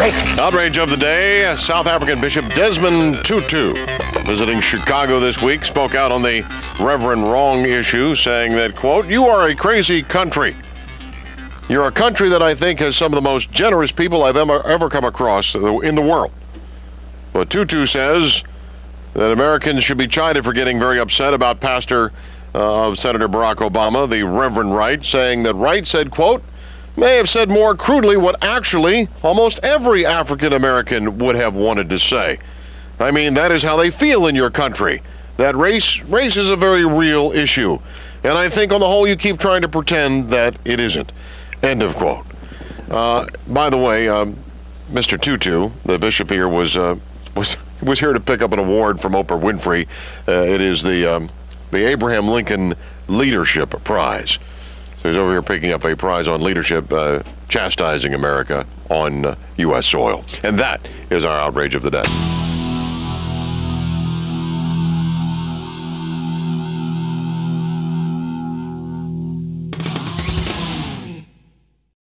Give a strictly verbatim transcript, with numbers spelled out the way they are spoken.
Great. Outrage of the day, South African Bishop Desmond Tutu, visiting Chicago this week, spoke out on the Reverend Wrong issue, saying that, quote, "You are a crazy country. You're a country that I think has some of the most generous people I've ever, ever come across in the world." But Tutu says that Americans should be chided for getting very upset about pastor uh, of Senator Barack Obama, the Reverend Wright, saying that Wright said, quote, "may have said more crudely what actually almost every African American would have wanted to say. I mean, that is how they feel in your country. That race, race is a very real issue. And I think on the whole, you keep trying to pretend that it isn't." End of quote. Uh, by the way, um, Mister Tutu, the bishop here, was uh, was was here to pick up an award from Oprah Winfrey. Uh, it is the um, the Abraham Lincoln Leadership Prize. So he's over here picking up a prize on leadership, uh, chastising America on uh, U S soil. And that is our outrage of the day.